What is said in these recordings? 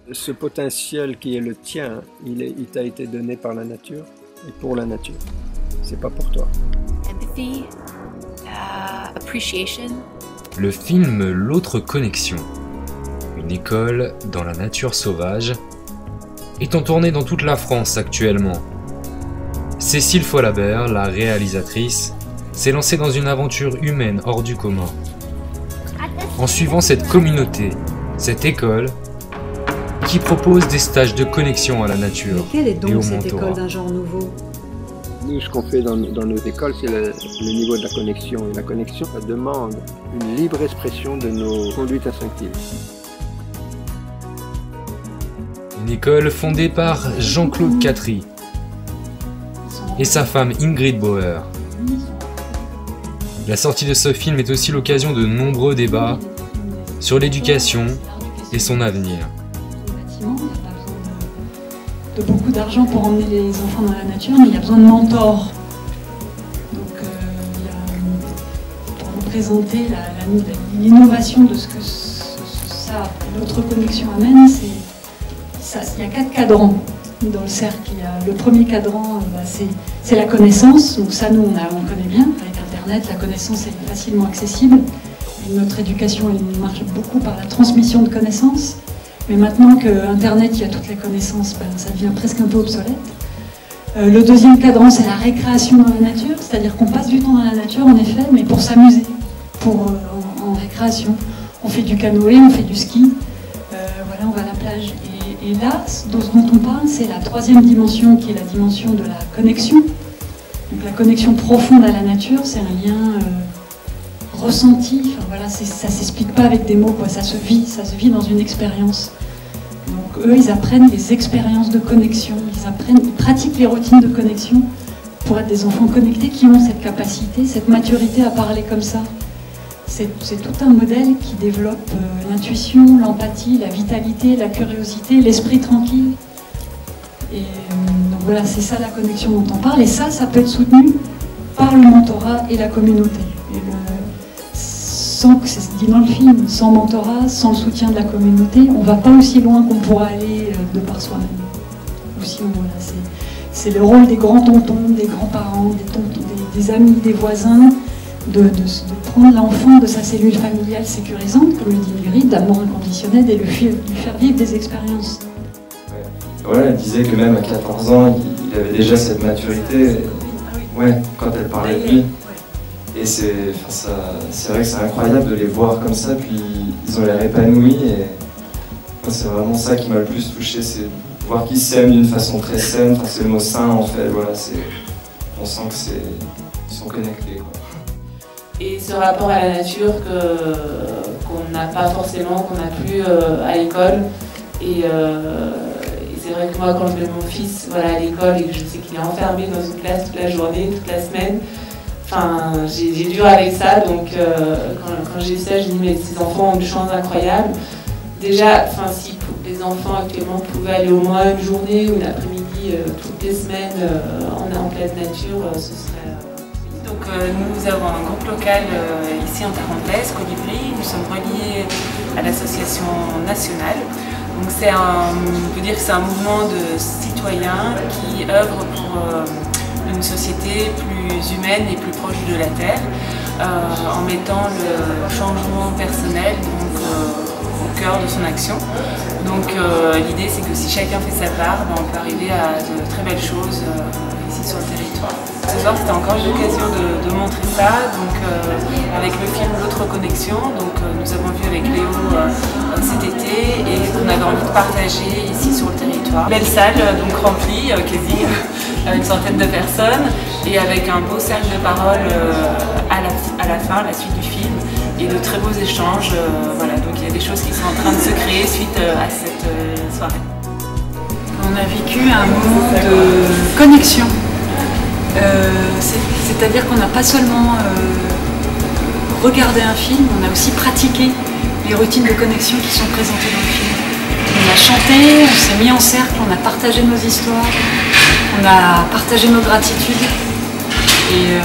Ce potentiel qui est le tien, il t'a été donné par la nature et pour la nature. C'est pas pour toi. Empathy, appreciation. Le film L'autre connexion, une école dans la nature sauvage, est en tournée dans toute la France actuellement. Cécile Follabert, la réalisatrice, s'est lancée dans une aventure humaine hors du commun. En suivant cette communauté, cette école, qui propose des stages de connexion à la nature. Mais quelle est et au donc cette mentorat. école d'un genre nouveau? Nous, ce qu'on fait dans nos écoles, c'est le niveau de la connexion. Et la connexion, ça demande une libre expression de nos conduites instinctives. Une école fondée par Jean-Claude Catry et sa femme Ingrid Bauer. La sortie de ce film est aussi l'occasion de nombreux débats sur l'éducation et son avenir. Il n'y a pas besoin de beaucoup d'argent pour emmener les enfants dans la nature, mais il y a besoin de mentors. Donc, pour représenter l'innovation de ce que l'autre connexion amène, il y a 4 cadrans dans le cercle. Le premier cadran, c'est la connaissance. Donc ça, nous, on connaît bien. Avec Internet, la connaissance est facilement accessible. Et notre éducation, elle marche beaucoup par la transmission de connaissances. Mais maintenant qu'Internet, il y a toutes les connaissances, ça devient presque un peu obsolète. Le deuxième cadran, c'est la récréation dans la nature, c'est-à-dire qu'on passe du temps dans la nature, en effet, mais pour s'amuser, en récréation. On fait du canoë, on fait du ski, voilà, on va à la plage. Et là, dont on parle, c'est la troisième dimension, qui est la dimension de la connexion. Donc la connexion profonde à la nature, c'est un lien ressenti, enfin, voilà, ça s'explique pas avec des mots, quoi. Ça se vit dans une expérience. Donc eux, ils apprennent des expériences de connexion, ils pratiquent les routines de connexion pour être des enfants connectés qui ont cette capacité, cette maturité à parler comme ça. C'est tout un modèle qui développe l'intuition, l'empathie, la vitalité, la curiosité, l'esprit tranquille. Et donc voilà, c'est ça la connexion dont on parle, et ça peut être soutenu par le mentorat et la communauté. Sans que c'est dit dans le film, sans mentorat, sans le soutien de la communauté, on ne va pas aussi loin qu'on pourra aller de par soi-même. Voilà, c'est le rôle des grands-tontons, des grands-parents, des amis, des voisins, de prendre l'enfant de sa cellule familiale sécurisante, comme le dit Ingrid, d'amour inconditionnel, et lui faire vivre des expériences. Voilà, elle disait que même à 14 ans, il avait déjà cette maturité, ouais, quand elle parlait de lui. Et c'est vrai que c'est incroyable de les voir comme ça, puis ils ont l'air épanouis, et c'est vraiment ça qui m'a le plus touché, c'est voir qu'ils s'aiment d'une façon très saine, enfin, c'est le mot sain en fait, voilà, on sent qu'ils sont connectés, quoi. Et ce rapport à la nature qu'on n'a pas forcément, qu'on n'a plus à l'école. Et c'est vrai que moi, quand je mets mon fils à l'école et que je sais qu'il est enfermé dans une classe toute la journée, toute la semaine, enfin, j'ai dur avec ça. Donc quand j'ai ça, je dis mais ces enfants ont une chance incroyable. Déjà, si les enfants actuellement pouvaient aller au moins une journée ou l'après-midi toutes les semaines en pleine nature, ce serait... Donc nous avons un groupe local ici en Tarentaise, Colibri. Nous sommes reliés à l'association nationale. Donc on peut dire que c'est un mouvement de citoyens qui œuvrent pour une société plus humaine et plus proche de la Terre, en mettant le changement personnel au cœur de son action. Donc l'idée c'est que si chacun fait sa part, on peut arriver à de très belles choses ici sur le territoire. Ce soir c'était encore l'occasion de montrer ça, donc avec le film L'autre connexion, donc nous avons vu avec Léo cet été et qu'on avait envie de partager ici sur le territoire. Belle salle donc remplie, quasi, une centaine de personnes, et avec un beau cercle de parole à la fin, la suite du film, et de très beaux échanges. Voilà, donc il y a des choses qui sont en train de se créer suite à cette soirée. On a vécu un moment de connexion. C'est-à-dire qu'on n'a pas seulement regardé un film, on a aussi pratiqué les routines de connexion qui sont présentées dans le film. On a chanté, on s'est mis en cercle, on a partagé nos histoires, on a partagé nos gratitudes. Et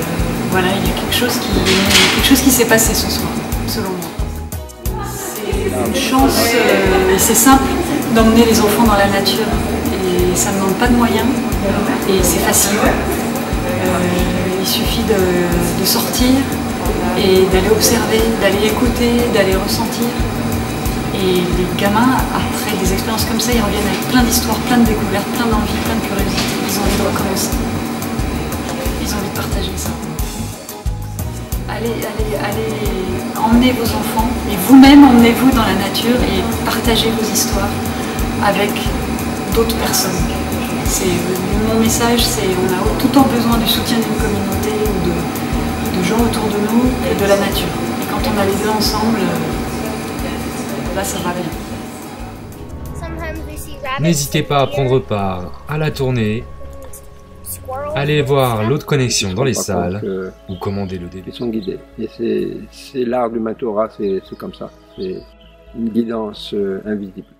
voilà, il y a quelque chose qui s'est passé ce soir, selon moi. une chance, et c'est simple, d'emmener les enfants dans la nature. Et ça ne demande pas de moyens, et c'est facile. Il suffit de sortir et d'aller observer, d'aller écouter, d'aller ressentir. Et les gamins, après des expériences comme ça, ils reviennent avec plein d'histoires, plein de découvertes, plein d'envie, plein de curiosité. Ils ont envie de recommencer. Ils ont envie de partager ça. Allez, emmenez vos enfants et vous-même emmenez-vous dans la nature et partagez vos histoires avec d'autres personnes. Mon message, c'est on a tout le temps besoin du soutien d'une communauté ou de gens autour de nous et de la nature. Et quand on a les deux ensemble, là ça va bien. N'hésitez pas à prendre part à la tournée, allez voir l'autre connexion dans les salles ou commander le DVD. Ils sont guidés. Et c'est l'art du mentorat, c'est comme ça. C'est une guidance invisible.